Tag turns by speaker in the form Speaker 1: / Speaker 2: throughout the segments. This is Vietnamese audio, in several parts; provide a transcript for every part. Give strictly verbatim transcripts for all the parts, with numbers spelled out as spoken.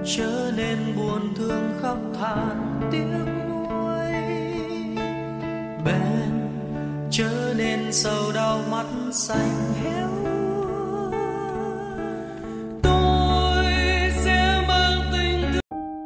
Speaker 1: chớ nên buồn thương khóc than tiếc nuối. Bên chớ nên sầu đau mắt xanh héo. Tôi sẽ mang tình thương.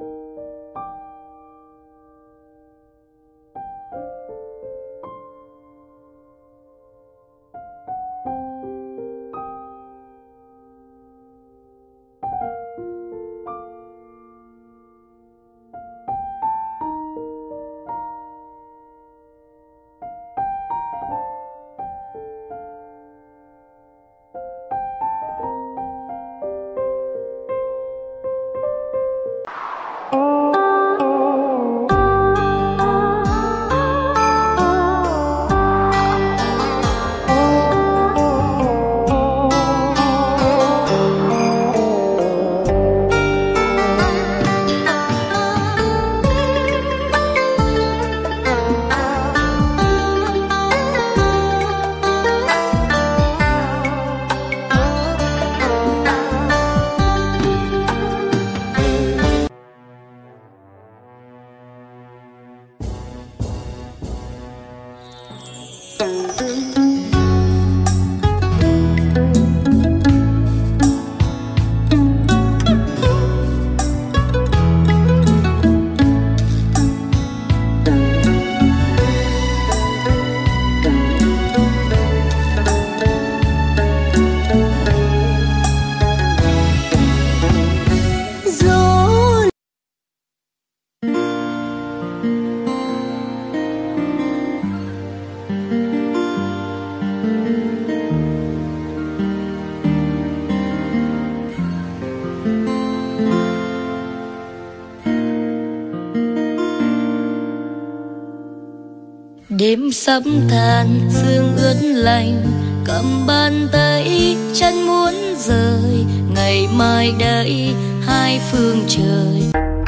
Speaker 2: Đêm sắp tàn sương ướt lạnh, cầm bàn tay chân muốn rời, ngày mai đây hai phương trời.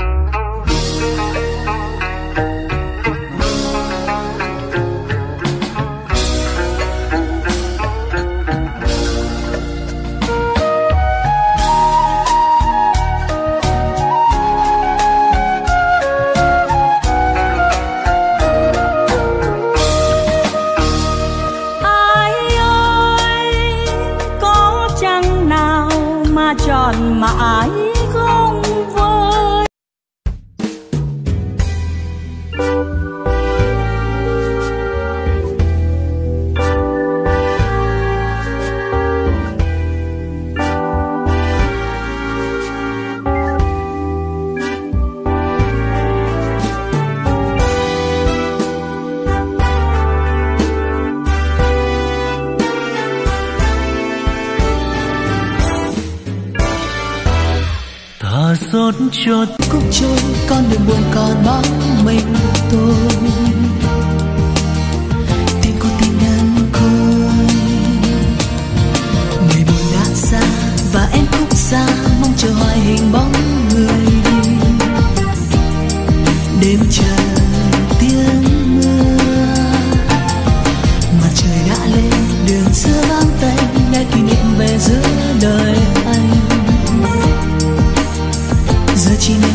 Speaker 3: Tròn mãi không vơi.
Speaker 1: Rốt chốt
Speaker 3: khúc trôi con đường buồn còn bóng mình tôi. Tìm con tim đơn côi, người buồn đã xa và em khúc xa mong chờ hoài hình bóng người đi. Đêm chờ tiếng mưa, mặt trời đã lên đường xưa vắng tênh, nghe kỷ niệm về giữa đời anh. Giờ chỉ nên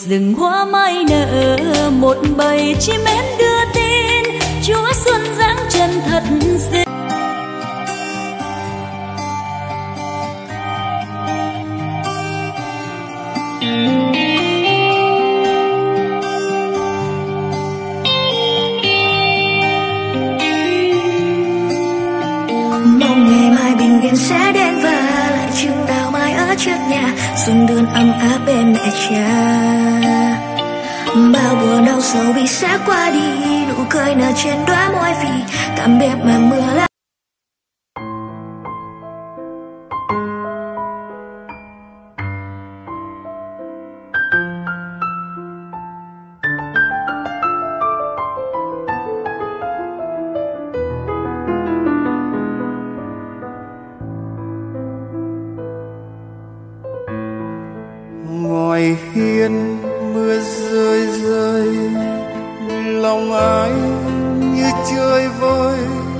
Speaker 2: rừng hoa mai nở, một bầy chim én đưa tin Chúa xuân giáng chân thật dễ.
Speaker 3: Mong ngày mai bình yên sẽ đến và lại chừng nào mai ở trước nhà, xuân đơn ấm áp bên mẹ cha. Bao buồn đau sầu bi sẽ qua đi, nụ cười nở trên đóa môi vì tạm biệt mà mưa lá.
Speaker 1: Ngoài hiên mưa rơi rơi, lòng ai như chơi vơi.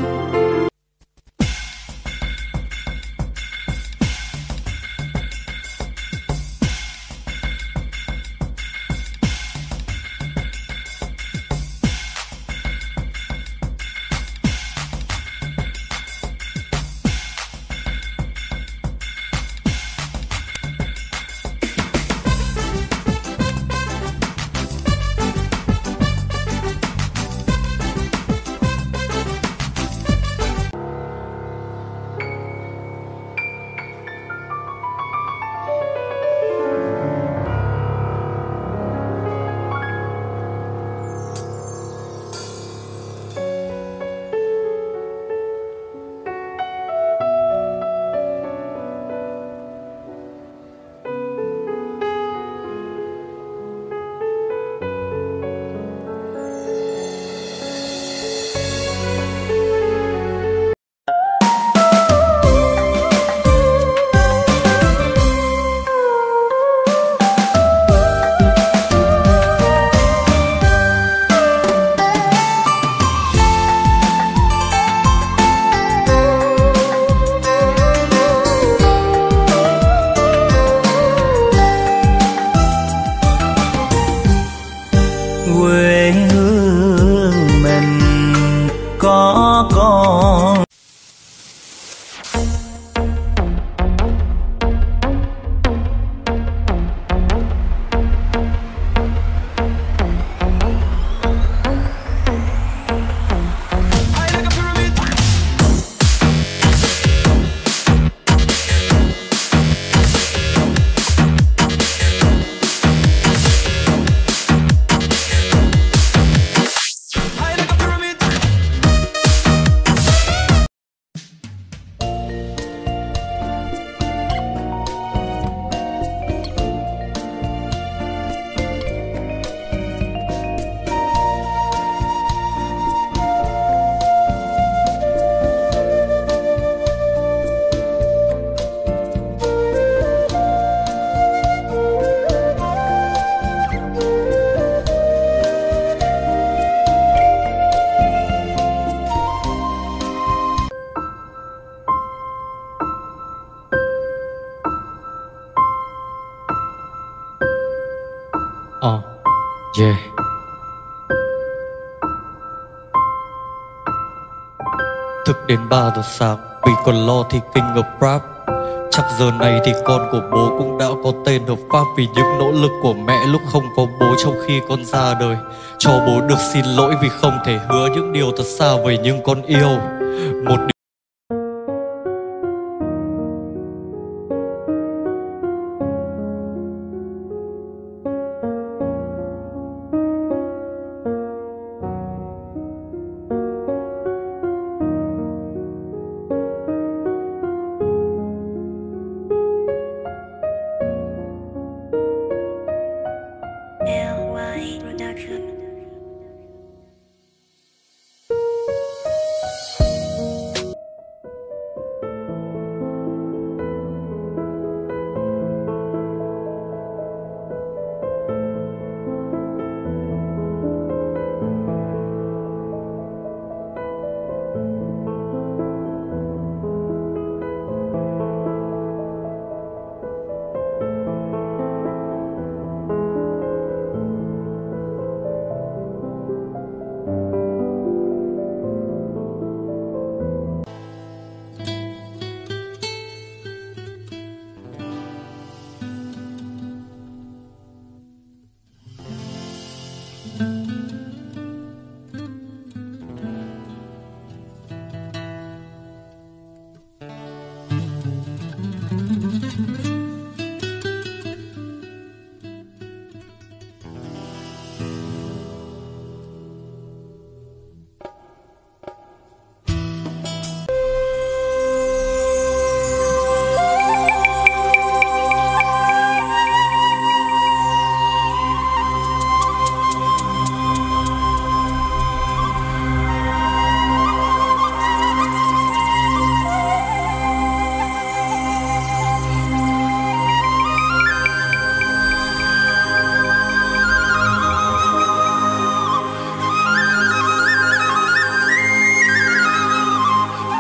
Speaker 1: Quê hương mình có con.
Speaker 4: Ờ, yeah. Thức đến ba giờ sáng vì còn lo thi kinh of rap. Chắc giờ này thì con của bố cũng đã có tên hợp pháp vì những nỗ lực của mẹ lúc không có bố trong khi con ra đời. Cho bố được xin lỗi vì không thể hứa những điều thật xa vời nhưng con yêu. Một điều
Speaker 3: L Y Production.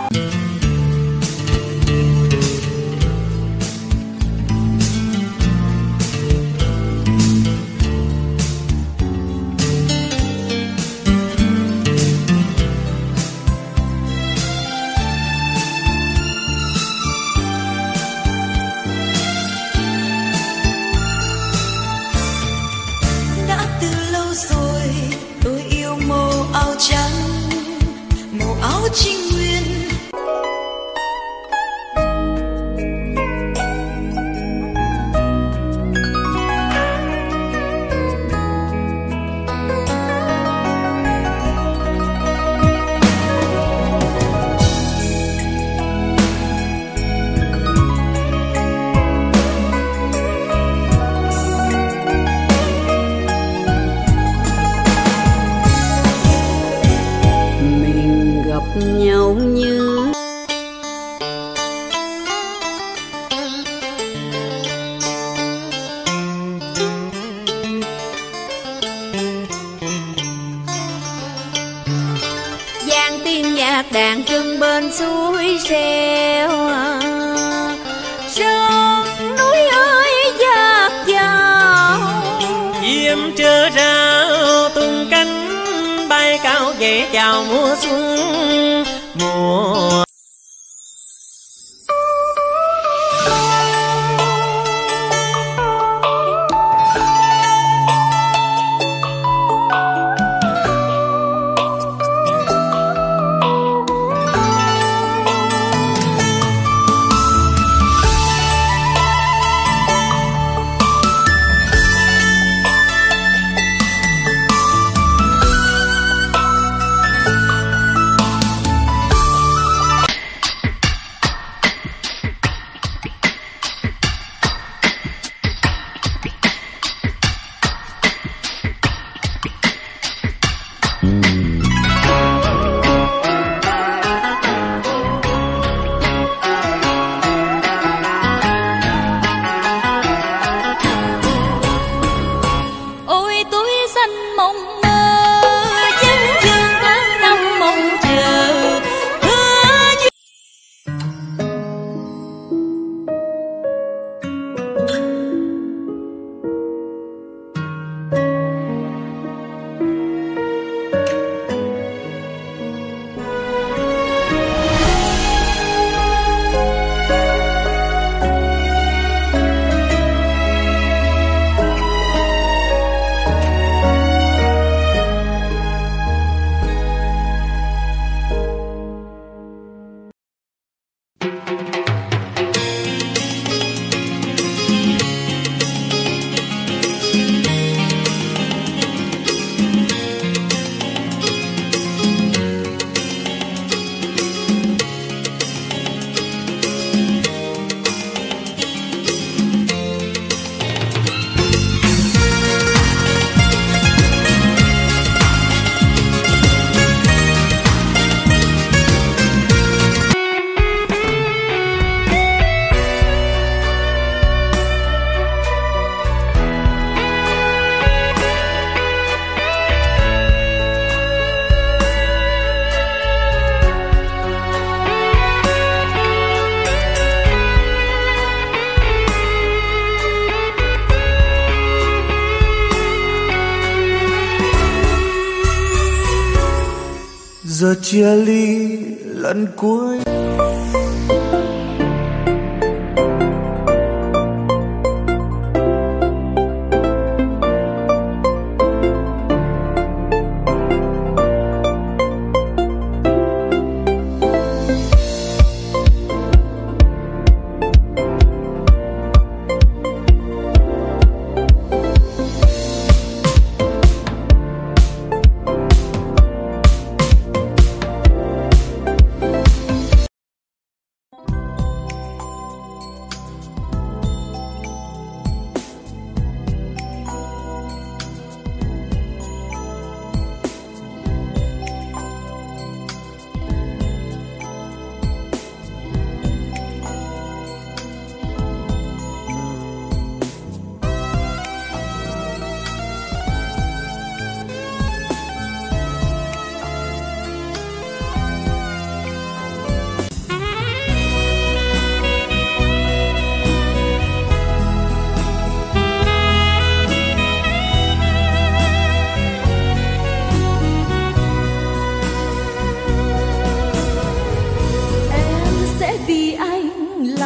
Speaker 3: Trinh Nguyên.
Speaker 2: Nhau như
Speaker 3: Giang tiếng nhạc đàn chân bên suối reo, sông núi ơi dạt dào.
Speaker 1: Chim trơ rao tung cánh bay cao về chào mùa xuân mùa. Giờ chia ly lần cuối.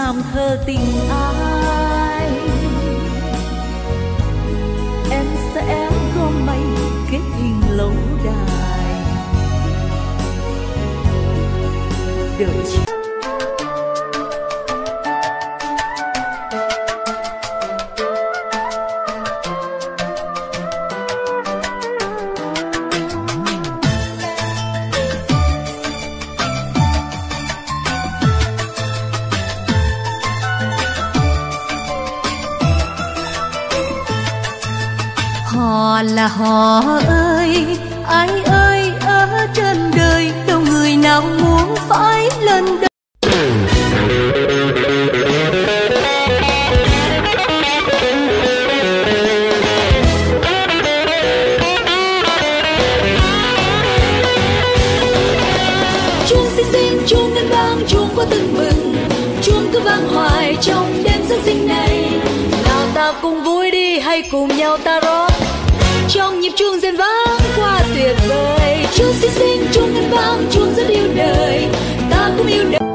Speaker 5: làm thơ tình ai. Em sẽ gom mây kết hình lâu đài, đợi chị.
Speaker 2: Họ là họ ơi, ai ơi ở trên đời đâu người nào muốn phải lên đời.
Speaker 3: Chuông xinh xinh, chuông ngân vang, chuông có từng mừng, chuông cứ vang hoài trong đêm Giáng sinh này.
Speaker 5: Nào ta cùng vui đi, hay cùng nhau ta rót trong nhịp chuông rền vang qua tuyệt vời.
Speaker 3: Chuông xinh xinh, chuông ngân vang, chuông rất yêu đời, ta cũng yêu đời.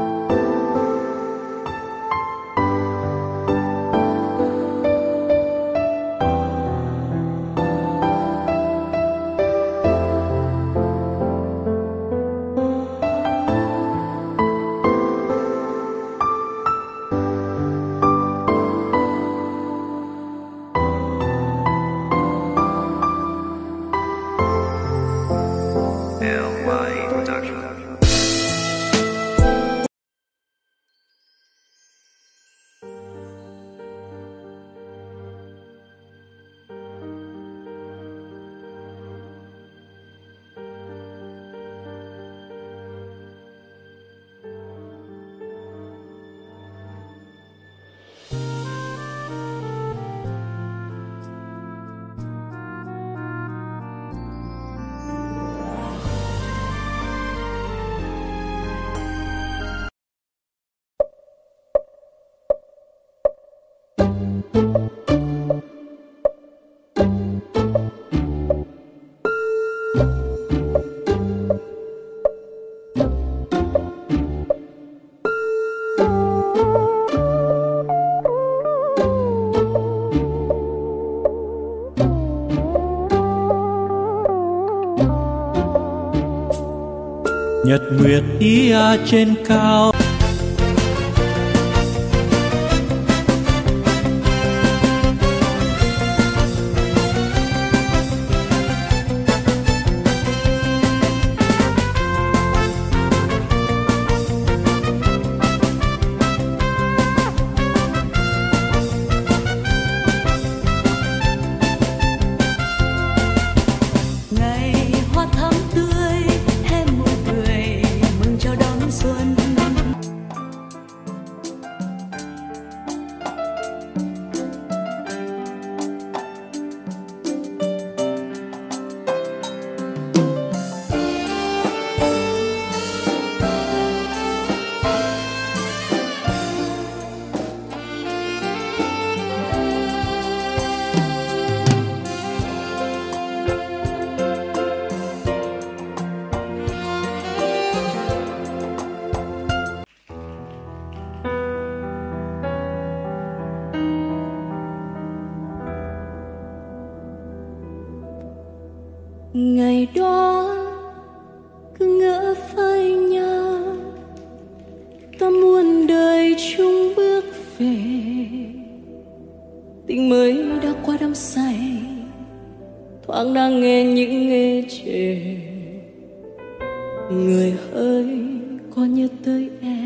Speaker 6: Nhật nguyệt ý a trên cao.
Speaker 5: Ngày hoa thắm tươi em một người mừng chào đón xuân.
Speaker 2: Ngày đó cứ ngỡ phai nhau, ta muôn đời chung bước về. Tình mới đã qua đắm say, thoáng đang nghe những nghe chề. Người ơi có nhớ tới em.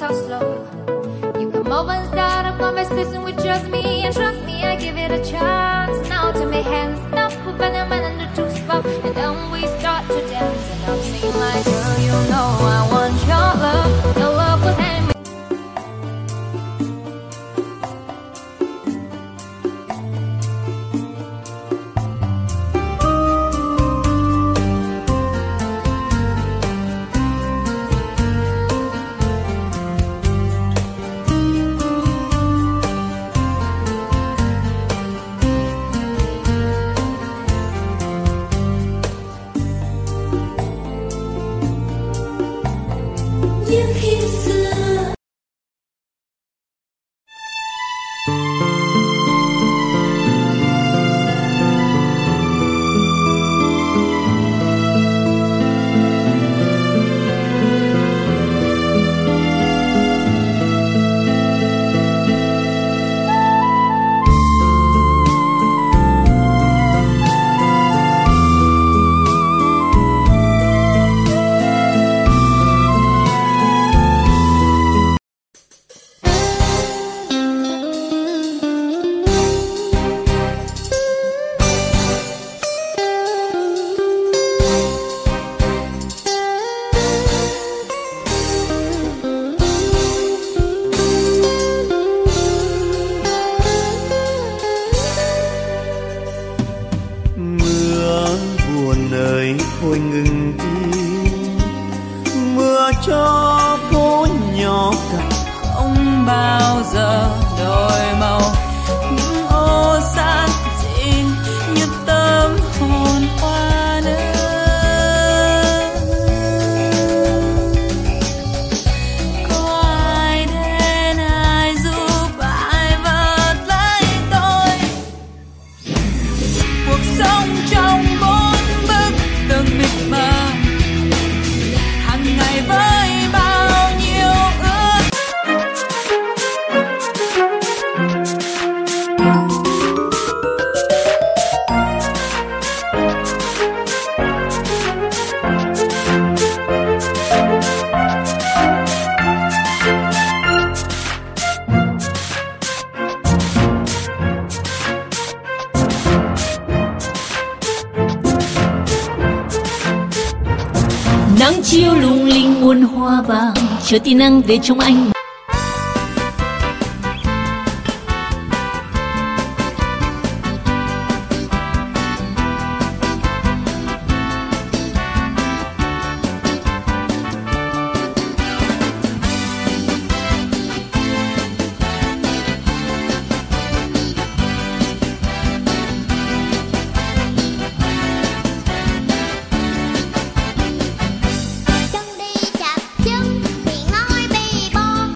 Speaker 7: talk slow. You come over and start a conversation with just me, and trust me, I give it a chance. Now to my hands, stop moving a man in the two spot, and then we start to dance. And I'm singing like, girl, you know I want your love. Your love was handmade.
Speaker 8: thôi ngừng im, mưa cho phố nhỏ cạn không bao giờ đổi màu. Những ô san dị như tâm hồn hoa nở. Có ai đến ai giúp ai vượt lấy tôi? Cuộc sống trong bốn bức tường mịt mờ, hàng ngày với bao nhiêu ước.
Speaker 2: Nắng chiều lung linh muôn hoa vàng, chờ tia nắng về trong anh.
Speaker 7: Chân đi chập chân thì ngói bi bon,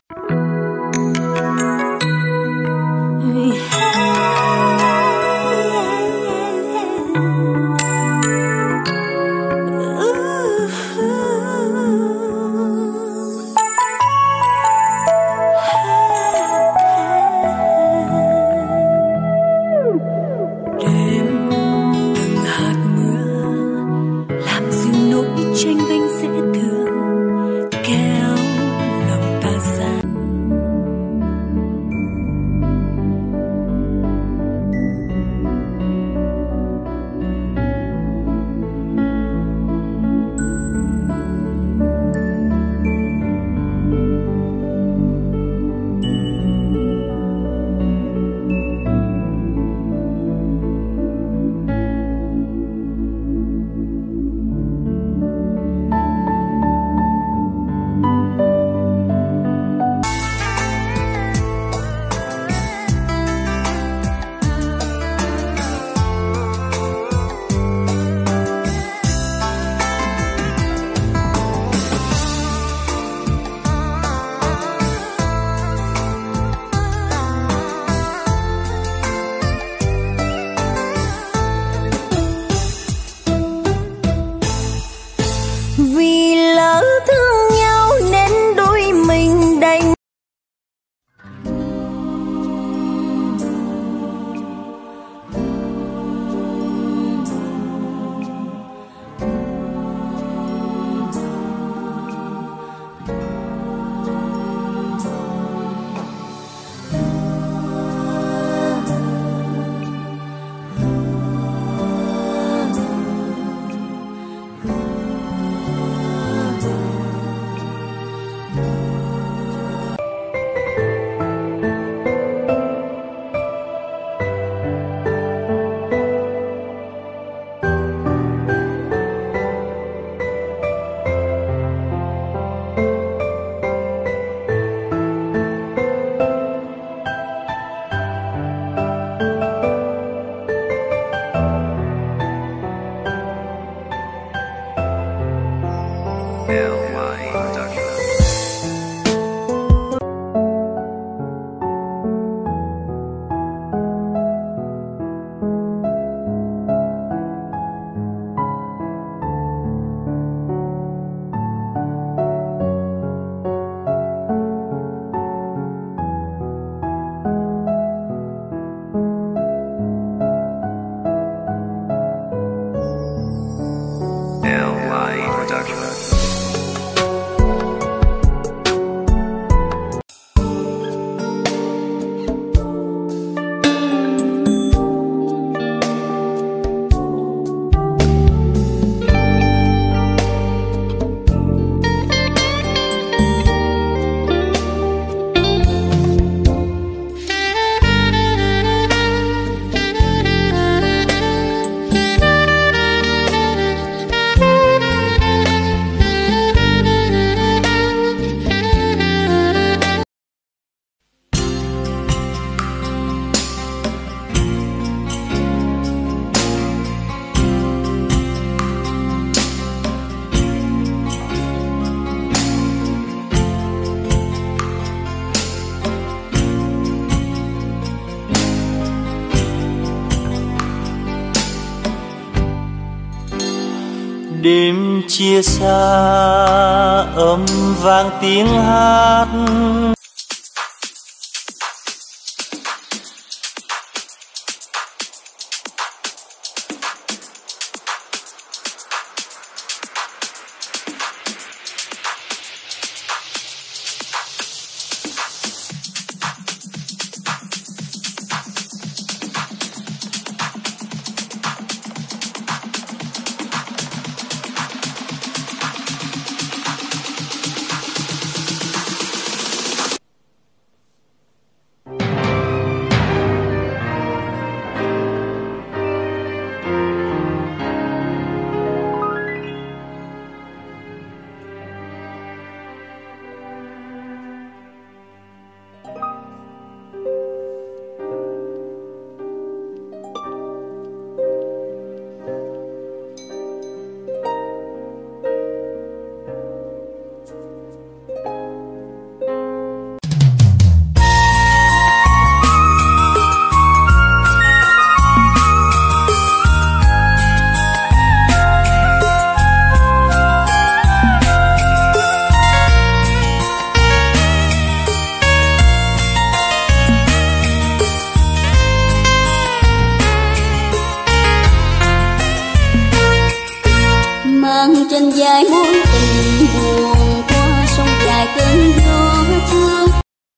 Speaker 9: đêm chia xa âm vang tiếng hát.
Speaker 2: Trên dài mối tình buồn qua sông dài cơn gió thương.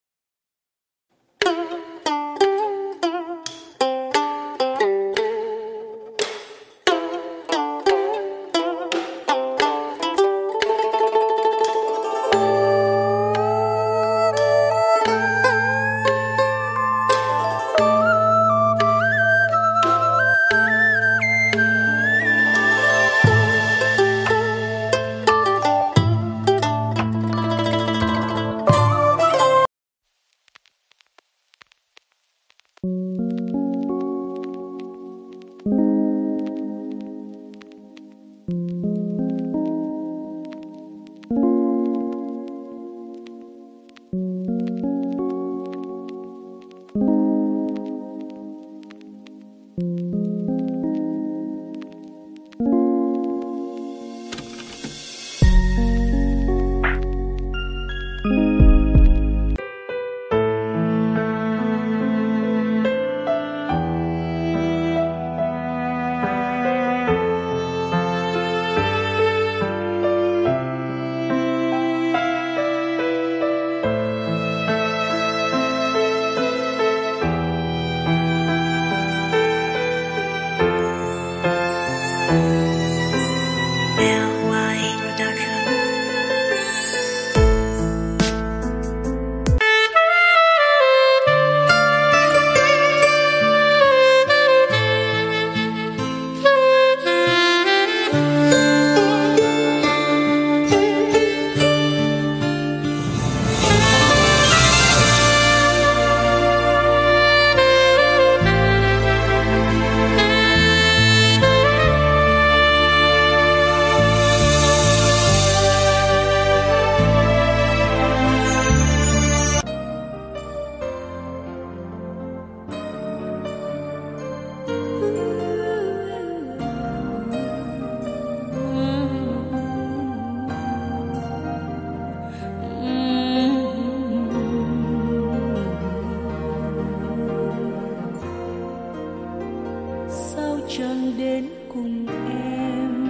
Speaker 8: Trăng đến cùng em,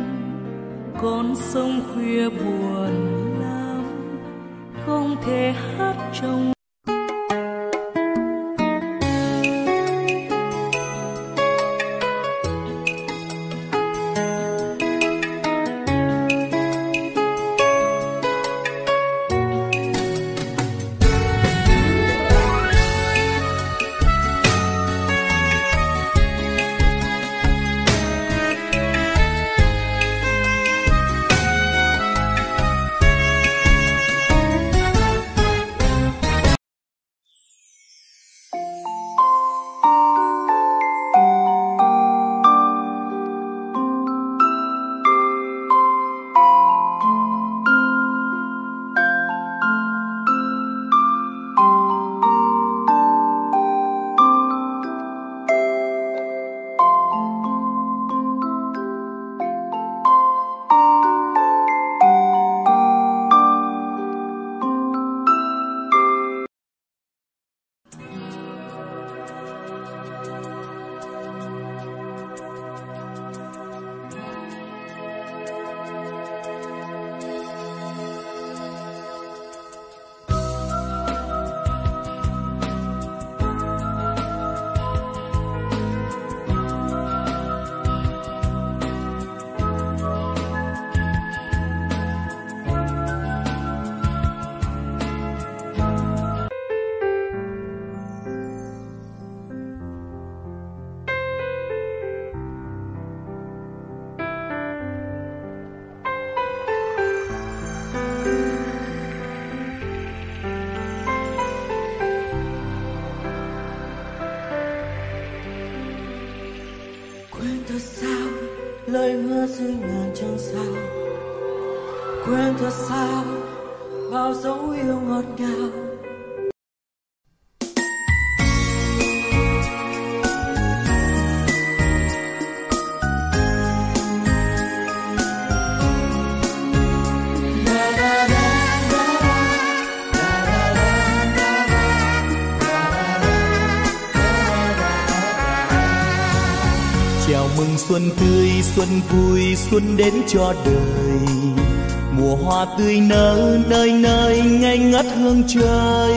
Speaker 8: con sông khuya buồn lắm, không thể hát trong
Speaker 10: dưới ngàn trăng sao, quên thật sao bao dấu yêu ngọt ngào.
Speaker 6: Chào mừng xuân tươi, xuân vui, xuân đến cho đời. Mùa hoa tươi nở nơi nơi ngây ngất hương trời.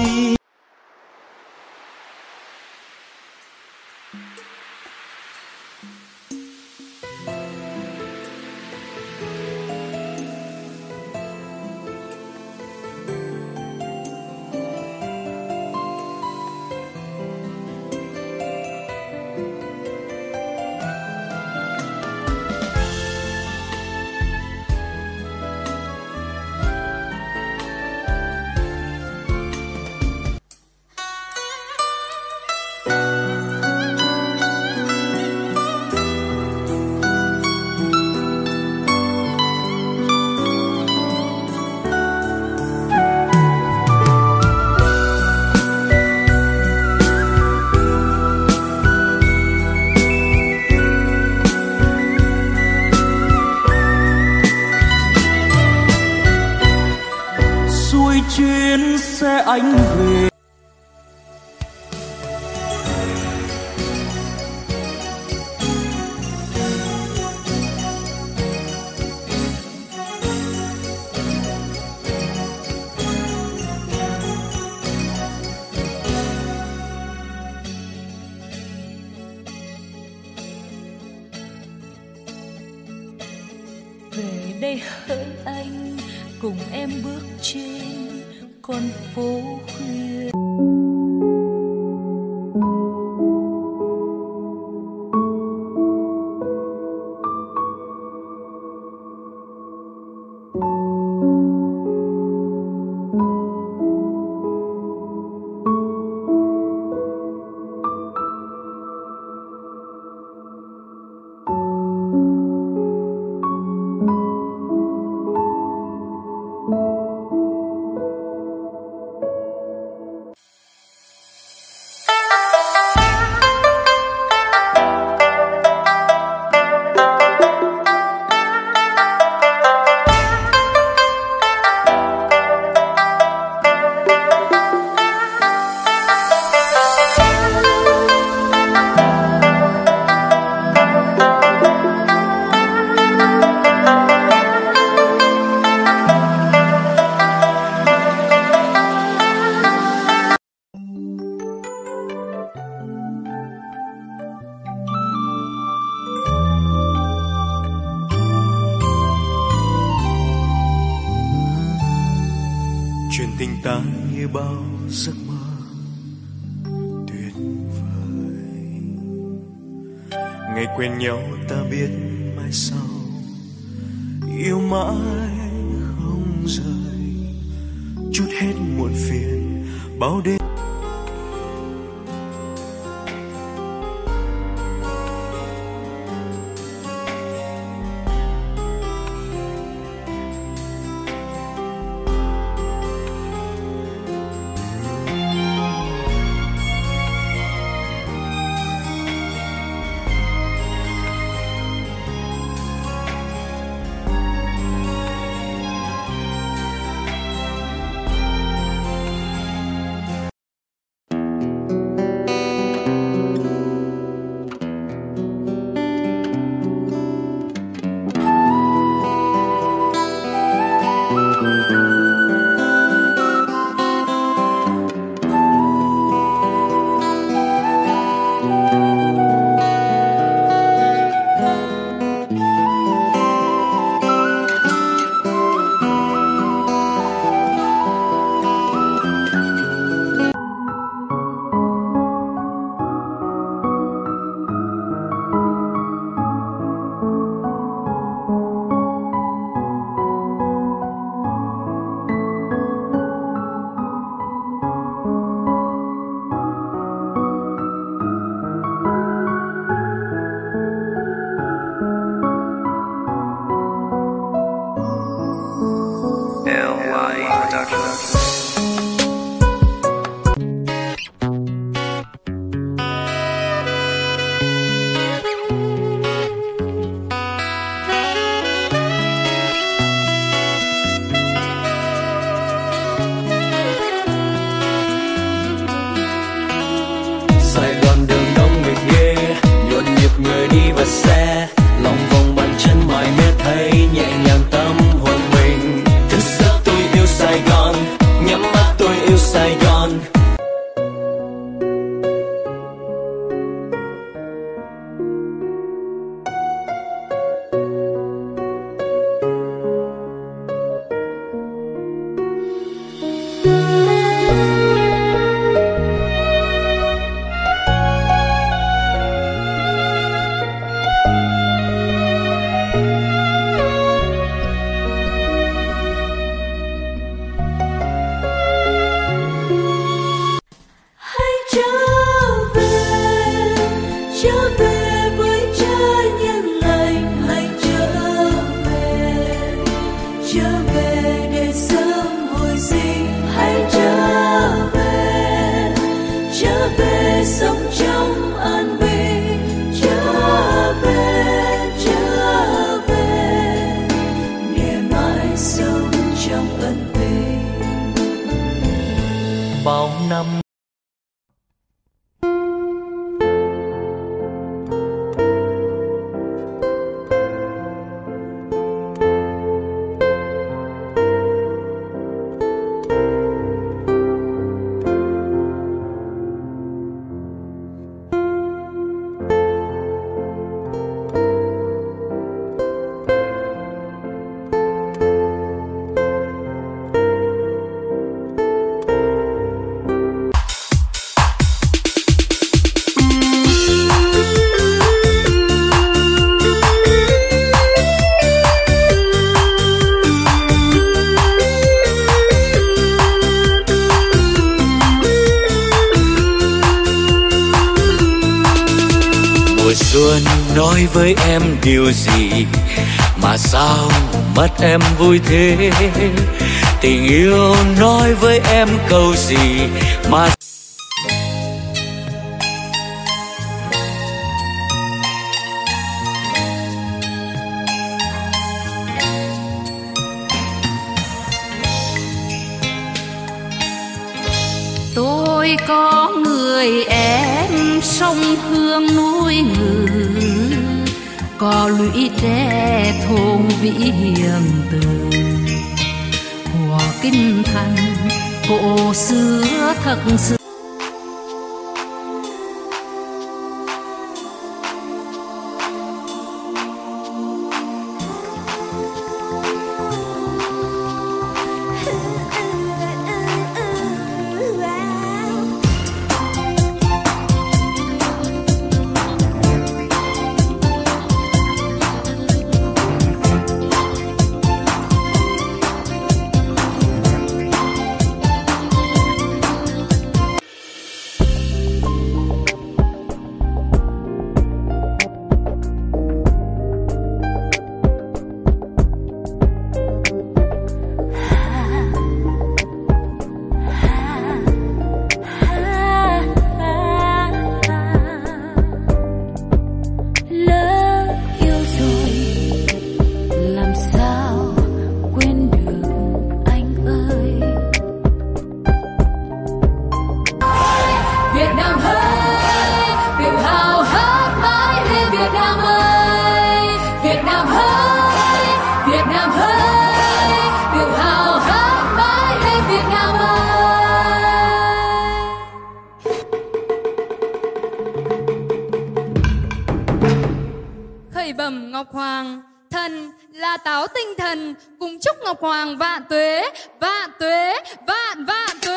Speaker 10: Chuyến xe anh về.
Speaker 2: Về đây hỡi anh, cùng em bước trên con phố khuya.
Speaker 6: Chuyện tình ta như bao giấc mơ tuyệt vời. Ngày quen nhau ta biết mai sau yêu mãi không rời, chút hết muộn phiền bao đêm.
Speaker 9: tròn. Bao năm xuân nói với em điều gì mà sao mắt em vui thế? Tình yêu nói với em câu gì mà
Speaker 2: tôi có người em sông hương núi ngự, có lũy tre thôn vĩ hiền từ của kinh thành cổ xưa thật sự.
Speaker 5: Bẩm Ngọc Hoàng, thần là Táo Tinh Thần, cùng chúc Ngọc Hoàng vạn tuế, vạn tuế, vạn vạn tuế.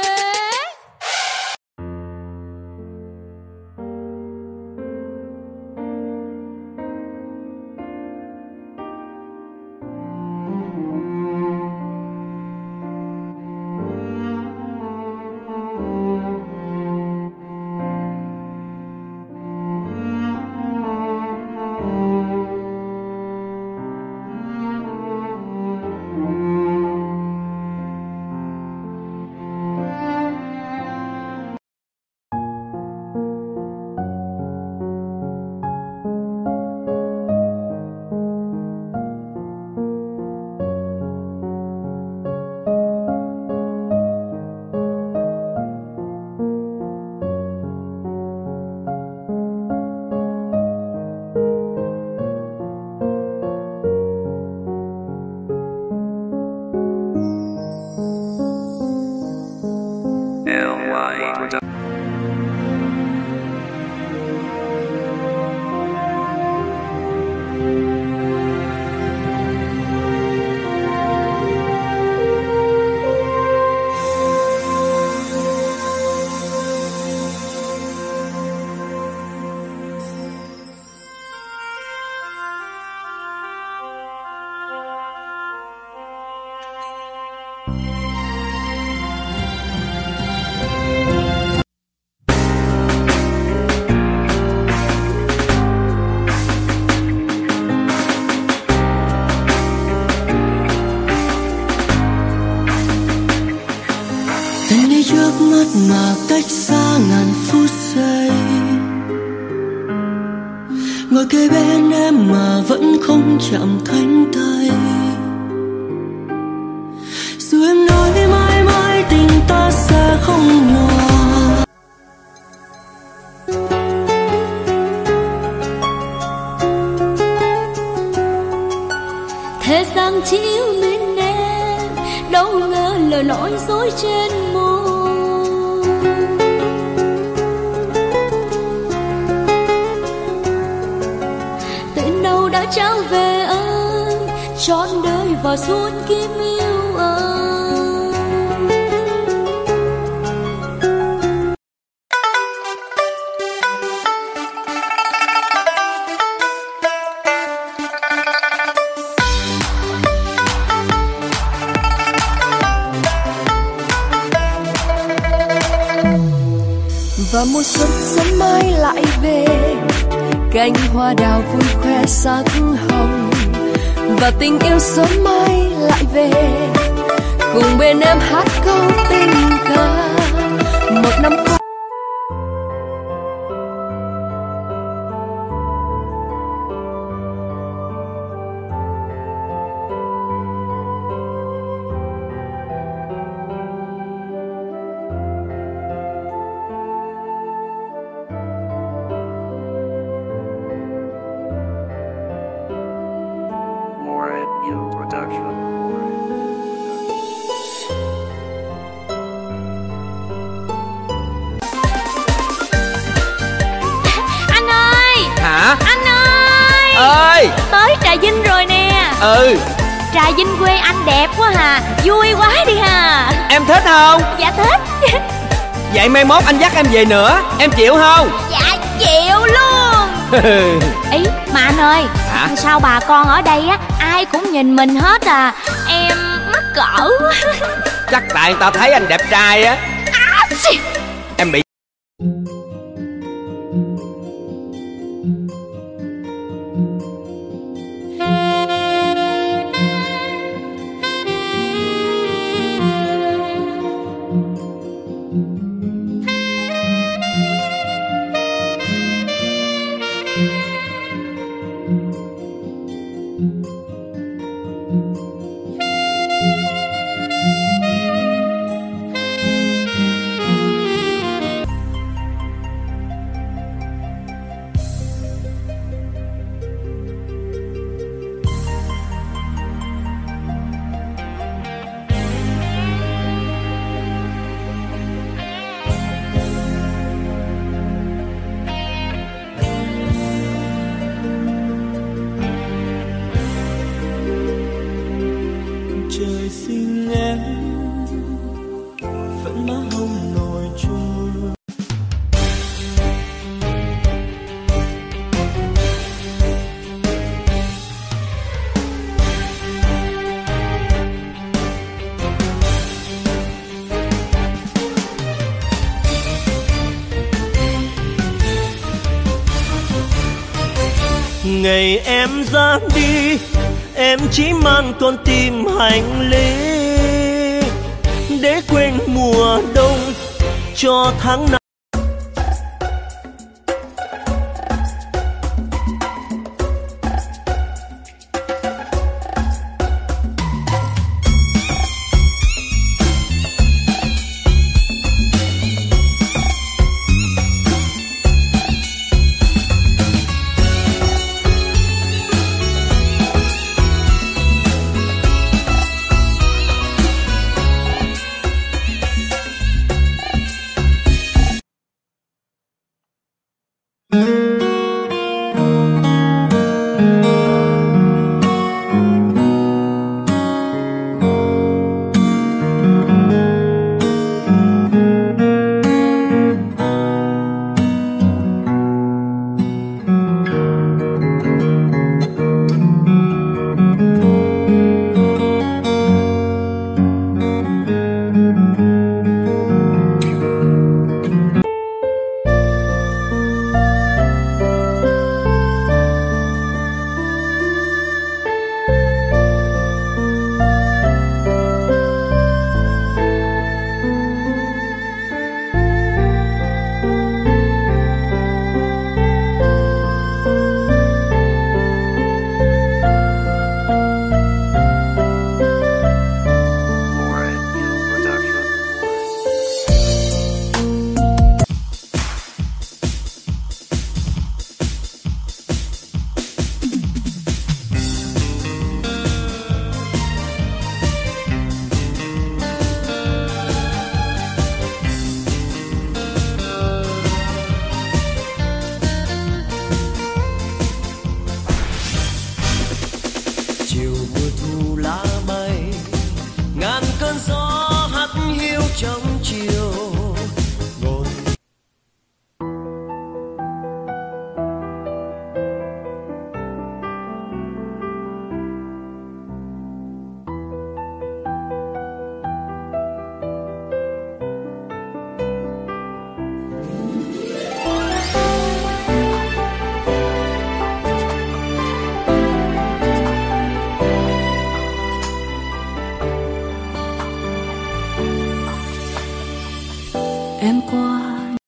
Speaker 11: Production.
Speaker 12: Tình ngay trước mắt mà cách xa ngàn phút giây, ngồi kề bên em mà vẫn không chạm cánh tay. Dù em nói mãi mãi tình ta sẽ không nhòa,
Speaker 2: thế gian chiếu mình em, đâu ngờ lời nói dối trên môi. Tên đâu đã trao về anh, trọn đời và suốt kiếp yêu anh.
Speaker 12: Và mùa xuân sớm mai lại về, cánh hoa đào vui khoe sắc hồng. Và tình yêu sớm mai lại về, cùng bên em hát câu tình ca. Một năm qua
Speaker 2: Anh ơi!
Speaker 13: Hả?
Speaker 2: Anh ơi!
Speaker 13: Ơi!
Speaker 2: Tới Trà Vinh rồi nè.
Speaker 13: Ừ.
Speaker 2: Trà Vinh quê anh đẹp quá hà, vui quá đi hà.
Speaker 13: Em thích không?
Speaker 2: Dạ thích.
Speaker 13: Vậy mai mốt anh dắt em về nữa, em chịu không?
Speaker 2: Dạ chịu luôn. Ý mà anh ơi,
Speaker 13: hả?
Speaker 2: Sao bà con ở đây á ai cũng nhìn mình hết à, em mắc cỡ quá.
Speaker 13: Chắc tại người ta thấy anh đẹp trai á.
Speaker 2: À, xì.
Speaker 13: Em bị
Speaker 6: trời sinh em vẫn má hồng nổi trôi.
Speaker 1: Ngày em ra đi, em chỉ mang con tim hành lý để quên mùa đông cho tháng năm.
Speaker 12: qua.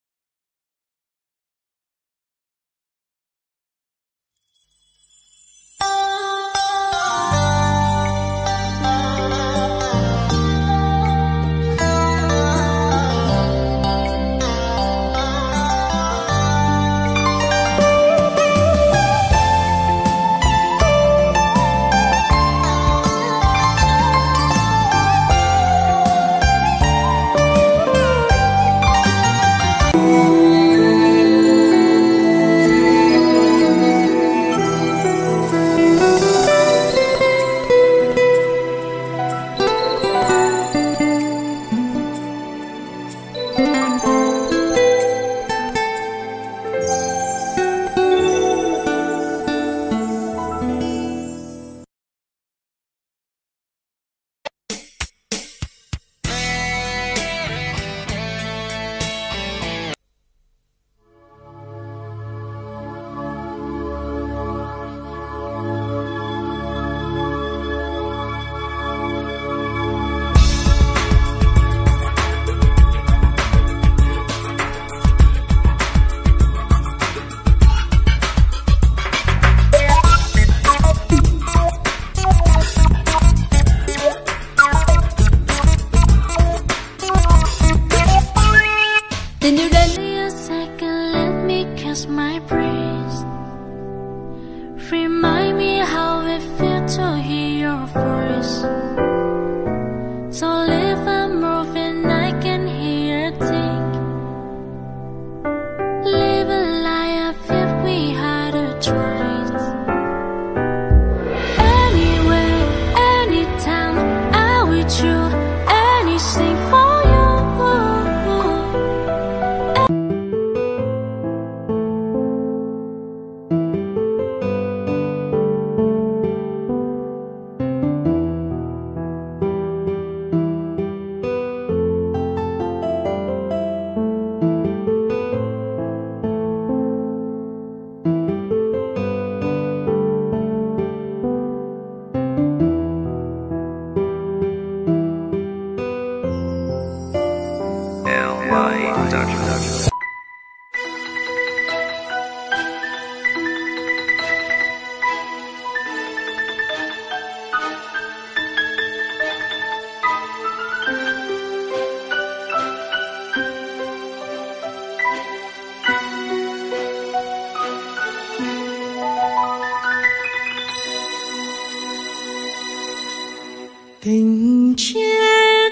Speaker 3: Tình chết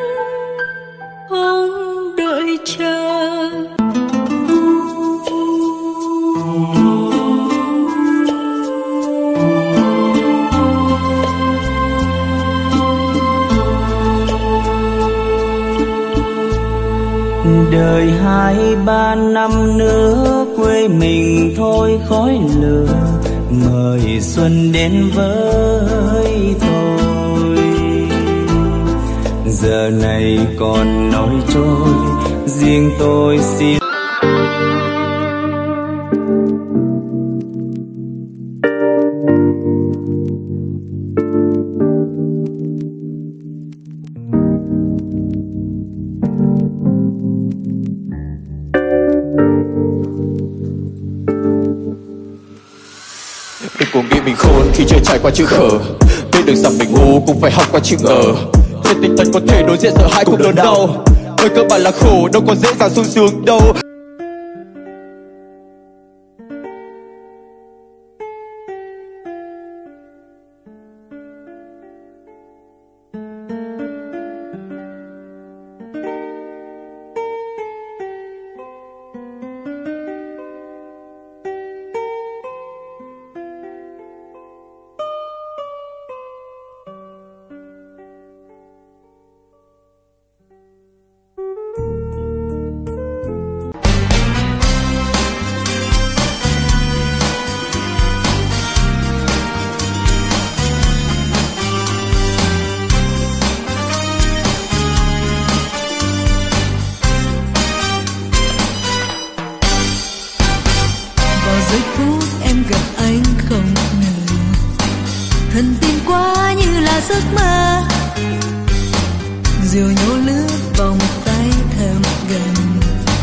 Speaker 3: không đợi chờ.
Speaker 6: Đời hai ba năm nữa quê mình thôi khói lửa, mời xuân đến với tôi. Giờ này còn nói trôi, riêng tôi xin
Speaker 11: đừng có nghĩ mình khôn khi chưa trải qua chữ khờ. Biết được rằng mình ngu cũng phải học qua chữ ngờ. Trên tinh thần có thể đối diện sợ hãi cũng đớn đau. Bởi cơ bản là khổ đâu có dễ dàng sung sướng đâu.
Speaker 3: Giây phút em gặp anh không ngờ, thân tin quá như là giấc mơ. Diều nhô lướt vòng tay thơm gần,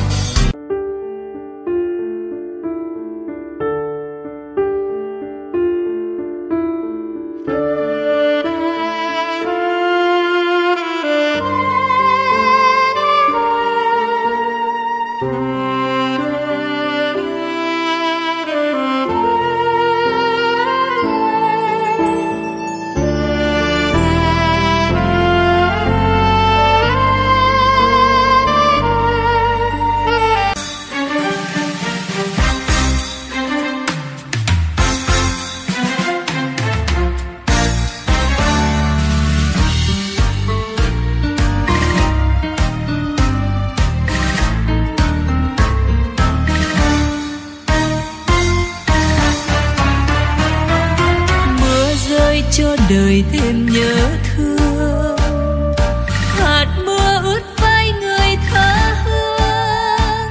Speaker 8: đời thêm nhớ thương. Hạt mưa ướt vai người tha hương.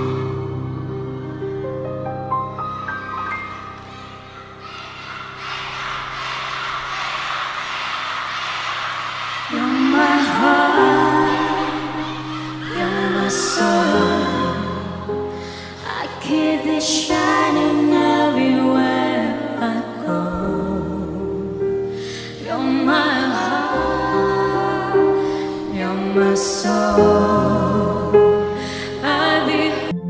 Speaker 3: You're my heart, you're my soul. I keep it shining everywhere I go. You're my heart, you're my soul. I be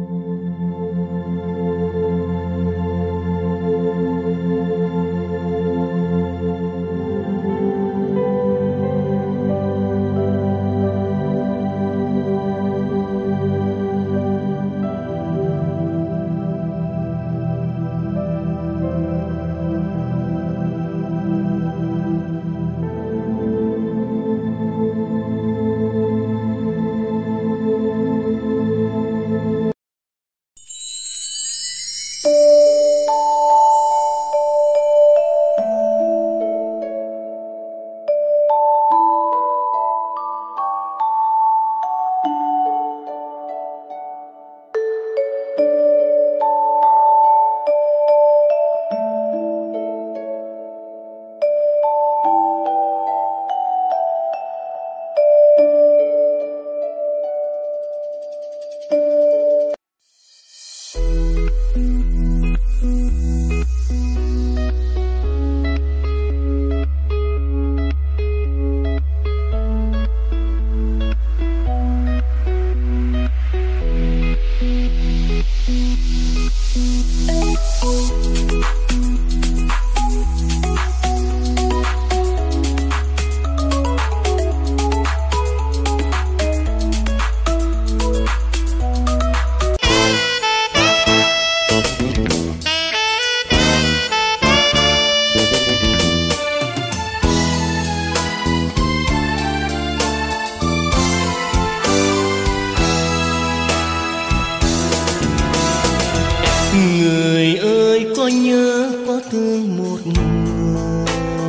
Speaker 14: người ơi có nhớ có thương một người,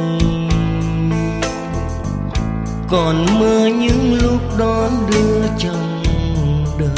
Speaker 14: còn mơ những lúc đón đưa trong đời.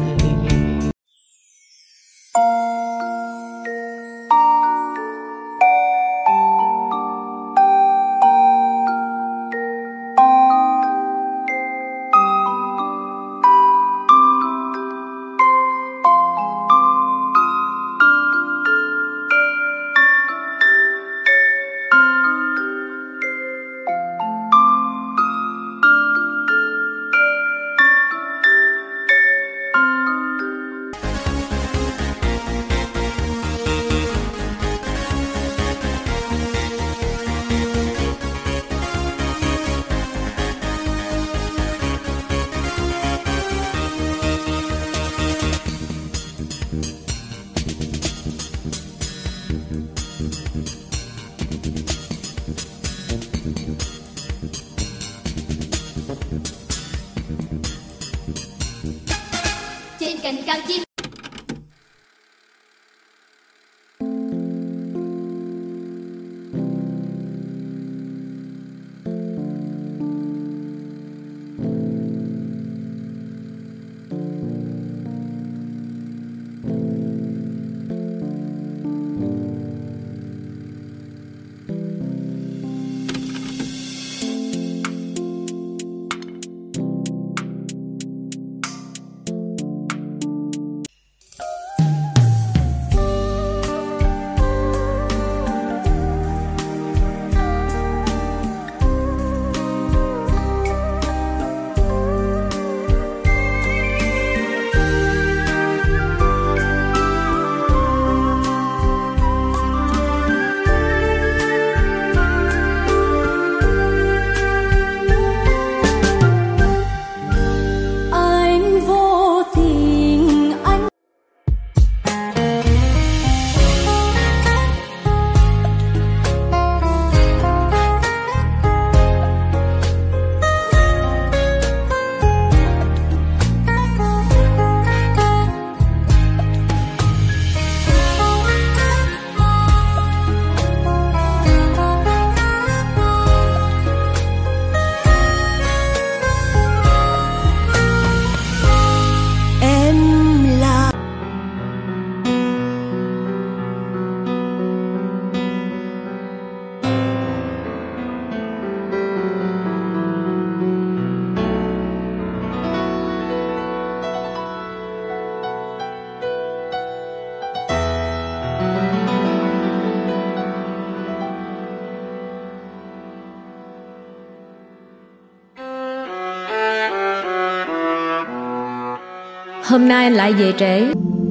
Speaker 7: Trên cành cao chim
Speaker 15: Hôm nay anh lại về trễ.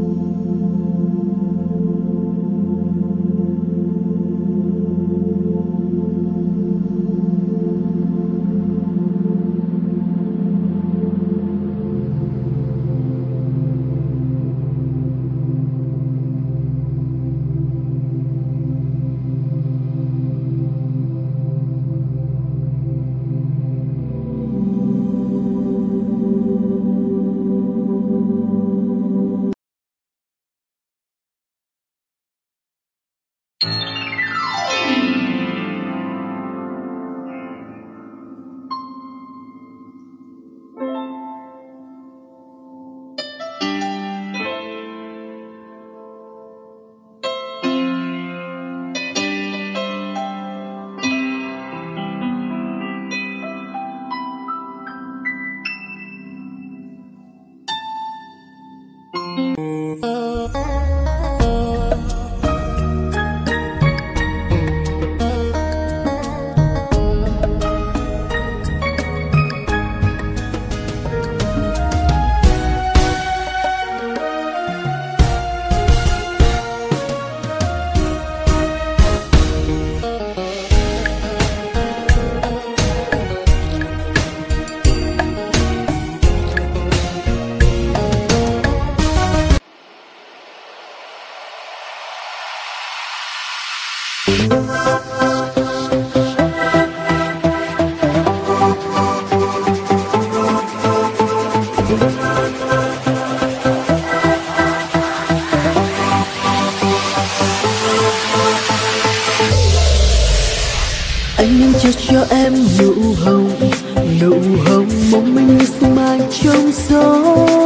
Speaker 12: Anh nên cho cho em nụ hồng, nụ hồng mong manh như sương mai trong gió.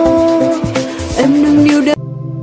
Speaker 12: Em nâng niu đêm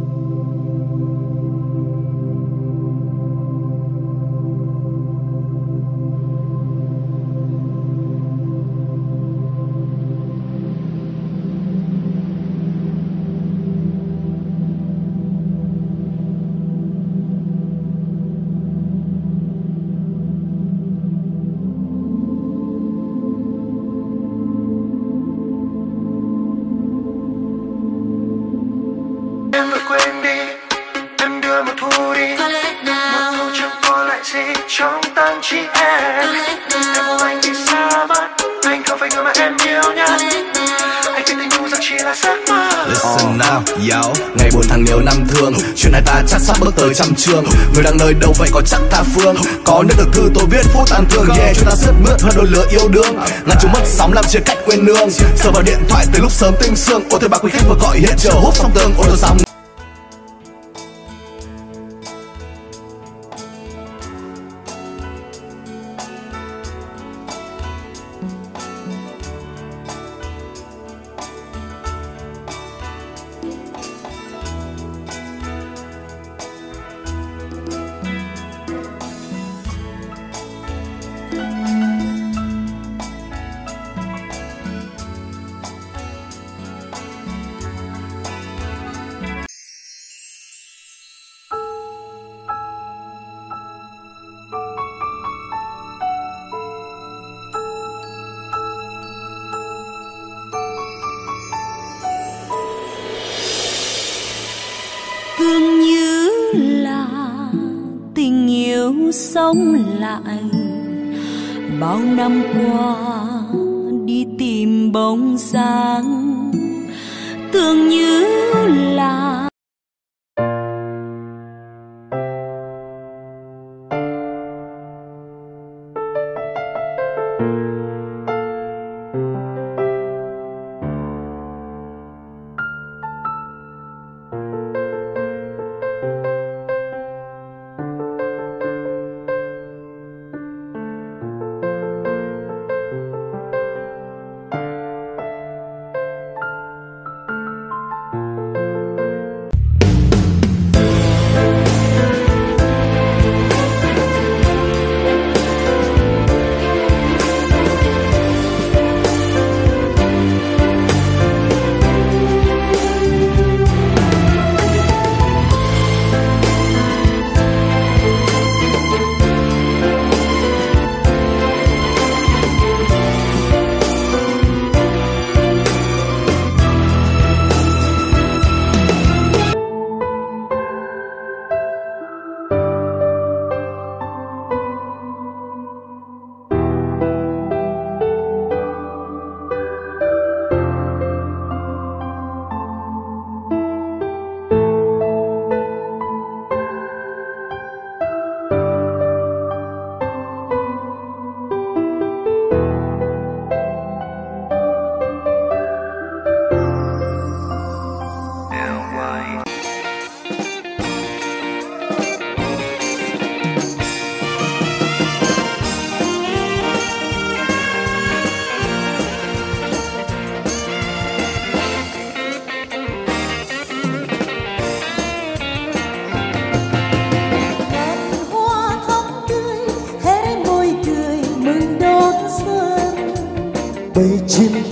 Speaker 16: em vừa quên đi, em đưa một thu đi, một thu chẳng còn lại gì trong tâm trí em. Em mong anh đi xa mất, anh không phải người mà em yêu nhất. Anh chỉ tình yêu rằng chỉ là giấc mơ.
Speaker 17: Listen now, yo. Ngày buồn thằng nhiều năm thương, chuyện này ta chắc sắp bước tới trăm chương. Người đang nơi đâu vậy có chắc tha phương. Có nước được thư tôi viết phút tàn thương. Yeah, chúng ta sướt mướt hơn đôi lửa yêu đương. Ngàn chúng mất sóng làm chia cách quên nương. Sờ vào điện thoại từ lúc sớm tinh sương. Ôi thôi bác quý khách vừa gọi hiện chờ hút xong tường. Ôi thôi xong.
Speaker 8: Thương như là tình yêu sống lại, bao năm qua đi tìm bóng dáng. Tưởng như là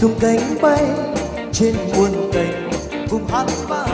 Speaker 15: tung cánh bay trên muôn cánh vùng hát vang.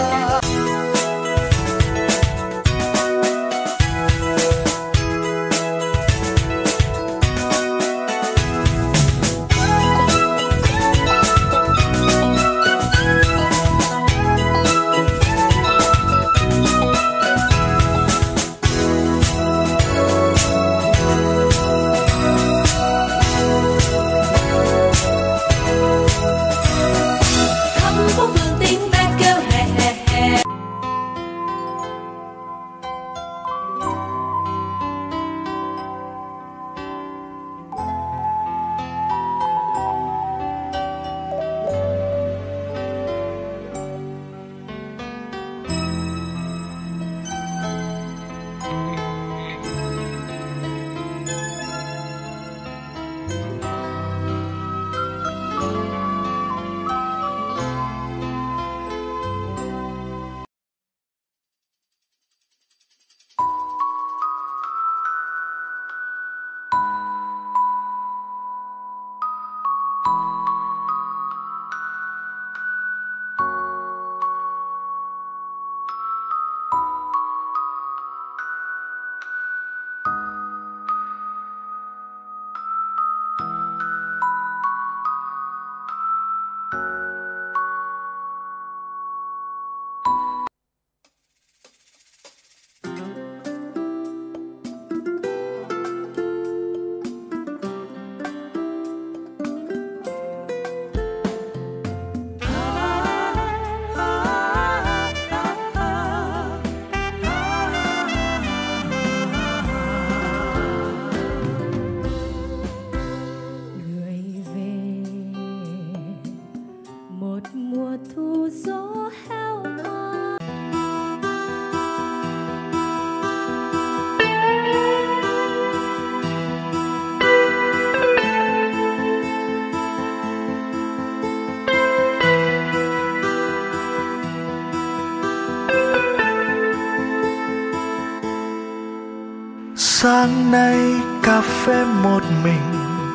Speaker 16: Sáng nay cà phê một mình,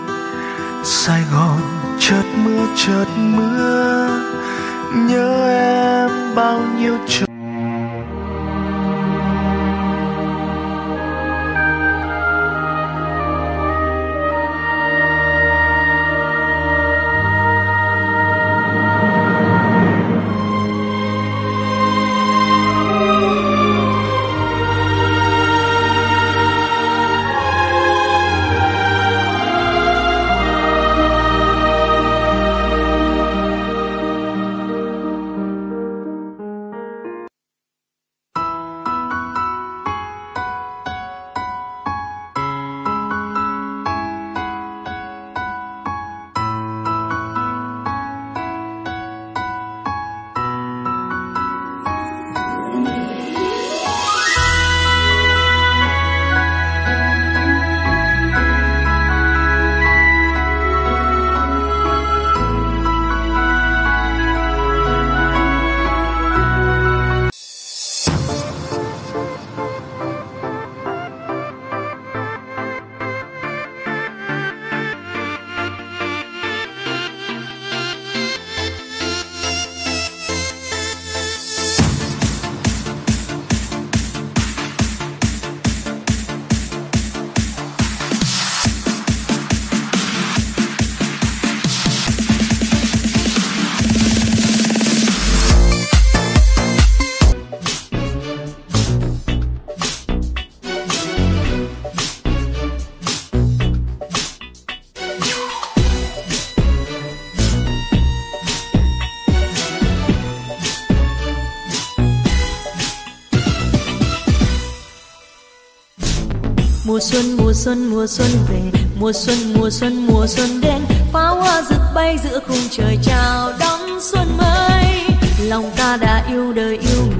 Speaker 16: Sài Gòn chợt mưa chợt mưa, nhớ em bao nhiêu trời.
Speaker 18: Mùa xuân mùa xuân mùa xuân về, mùa xuân mùa xuân mùa xuân đến, pháo hoa rực bay giữa khung trời chào đón xuân mới. Lòng ta đã yêu đời yêu người.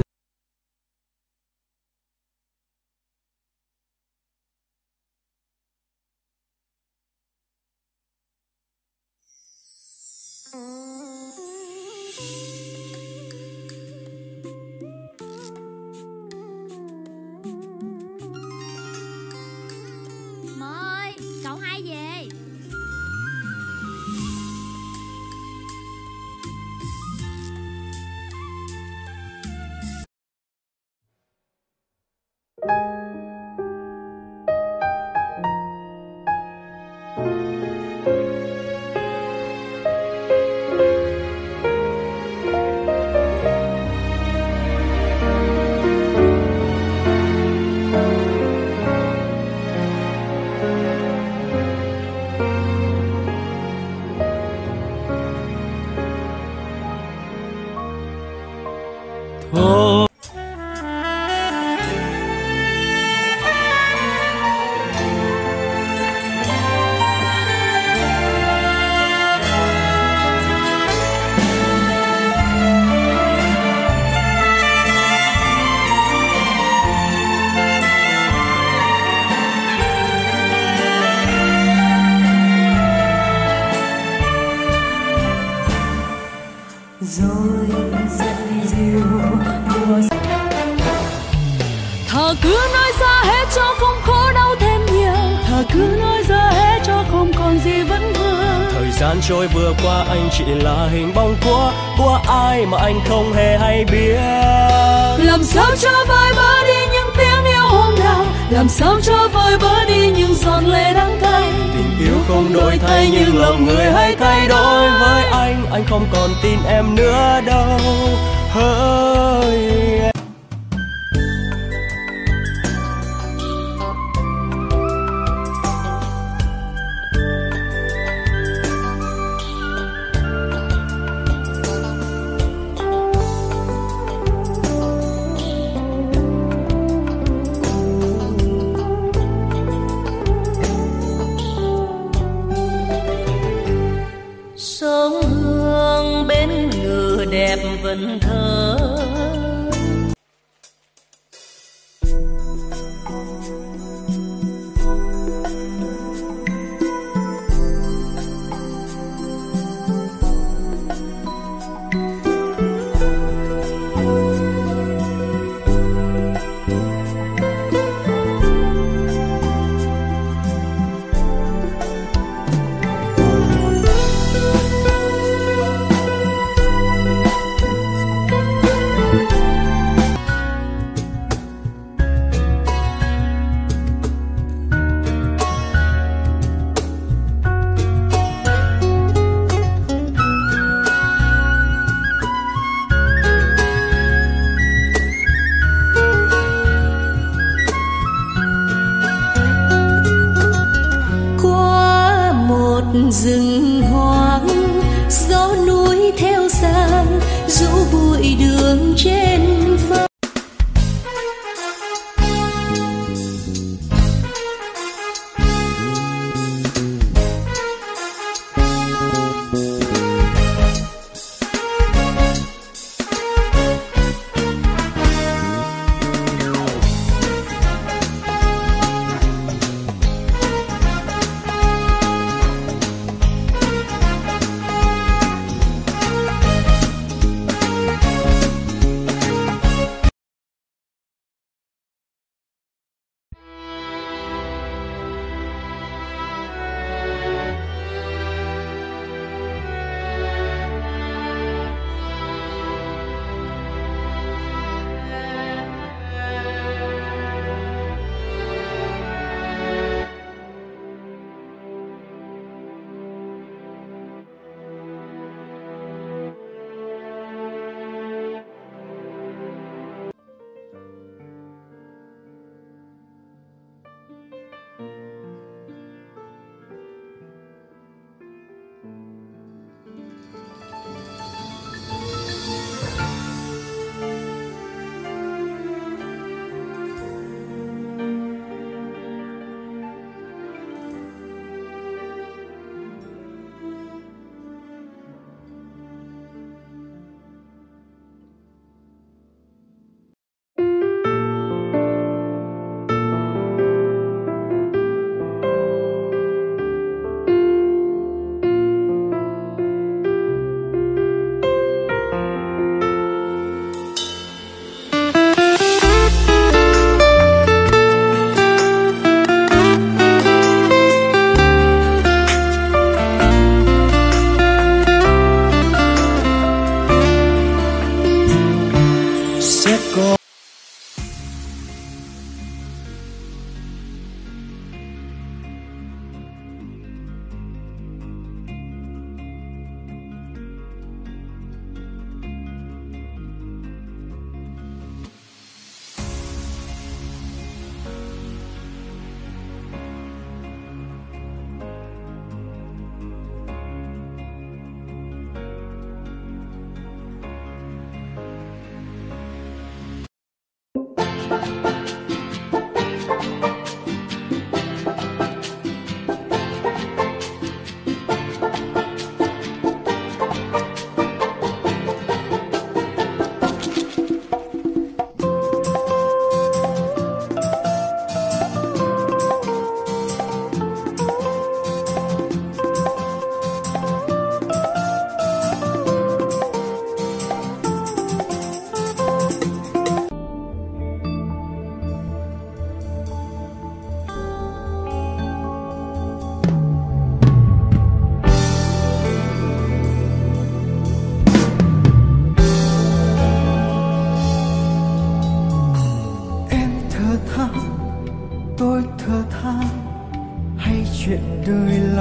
Speaker 14: Thôi
Speaker 12: rồi dần dịu mùa.
Speaker 18: Thà cứ nói ra hết cho không khó đau thêm nhiều,
Speaker 12: Thà cứ nói ra hết cho không còn gì vẫn vương.
Speaker 14: Thời gian trôi vừa qua anh chỉ là hình bóng của của ai mà anh không hề hay biết.
Speaker 18: Làm sao cho vơi bớt đi những tiếng yêu hôm nào, làm sao cho vơi bớt đi những giọt lệ đắng cay.
Speaker 14: Tình yêu không đổi thay nhưng lòng người hay thay đổi. Với anh, anh không còn tin em nữa đâu. Hỡi em.
Speaker 2: Sông hương bên ngựa đẹp vẫn thơ.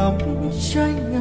Speaker 10: ngắm trái